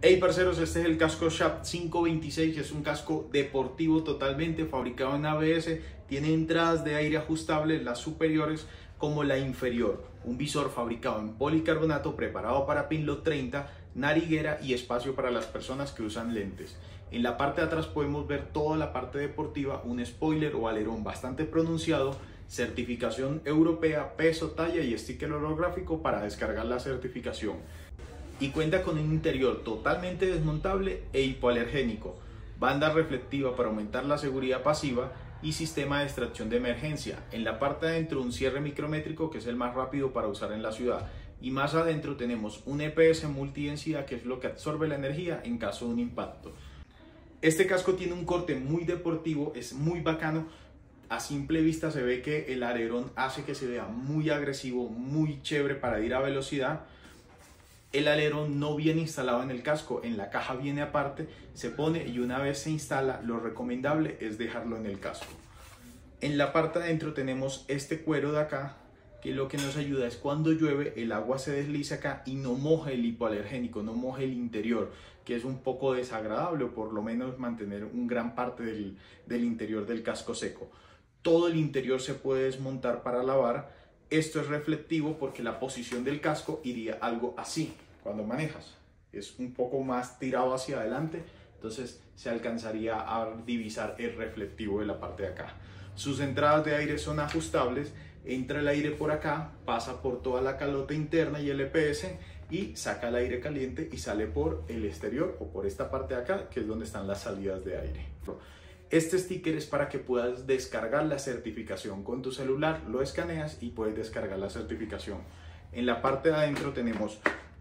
Hey parceros, este es el casco Schacht 526, es un casco deportivo totalmente fabricado en ABS, tiene entradas de aire ajustables, las superiores como la inferior, un visor fabricado en policarbonato preparado para Pinlock 30, nariguera y espacio para las personas que usan lentes. En la parte de atrás podemos ver toda la parte deportiva, un spoiler o alerón bastante pronunciado, certificación europea, peso, talla y sticker holográfico para descargar la certificación. Y cuenta con un interior totalmente desmontable e hipoalergénico, banda reflectiva para aumentar la seguridad pasiva y sistema de extracción de emergencia. En la parte de adentro un cierre micrométrico que es el más rápido para usar en la ciudad, y más adentro tenemos un EPS multidensidad que es lo que absorbe la energía en caso de un impacto. Este casco tiene un corte muy deportivo, es muy bacano. A simple vista se ve que el alerón hace que se vea muy agresivo, muy chévere para ir a velocidad. El alerón no viene instalado en el casco, en la caja viene aparte, se pone y una vez se instala, lo recomendable es dejarlo en el casco. En la parte de adentro tenemos este cuero de acá, que lo que nos ayuda es cuando llueve, el agua se desliza acá y no moje el hipoalergénico, no moje el interior, que es un poco desagradable, o por lo menos mantener un gran parte del interior del casco seco. Todo el interior se puede desmontar para lavar. Esto es reflectivo porque la posición del casco iría algo así cuando manejas. Es un poco más tirado hacia adelante, entonces se alcanzaría a divisar el reflectivo de la parte de acá. Sus entradas de aire son ajustables, entra el aire por acá, pasa por toda la calota interna y el EPS y saca el aire caliente y sale por el exterior o por esta parte de acá, que es donde están las salidas de aire. Este sticker es para que puedas descargar la certificación con tu celular, lo escaneas y puedes descargar la certificación. En la parte de adentro tenemos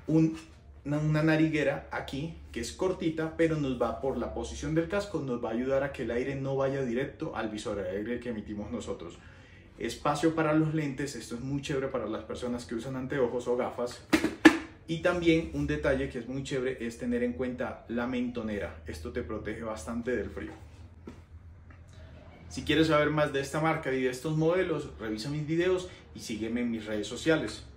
una nariguera aquí que es cortita, pero nos va por la posición del casco, nos va a ayudar a que el aire no vaya directo al visor de aire que emitimos nosotros. Espacio para los lentes, esto es muy chévere para las personas que usan anteojos o gafas. Y también un detalle que es muy chévere es tener en cuenta la mentonera, esto te protege bastante del frío. Si quieres saber más de esta marca y de estos modelos, revisa mis videos y sígueme en mis redes sociales.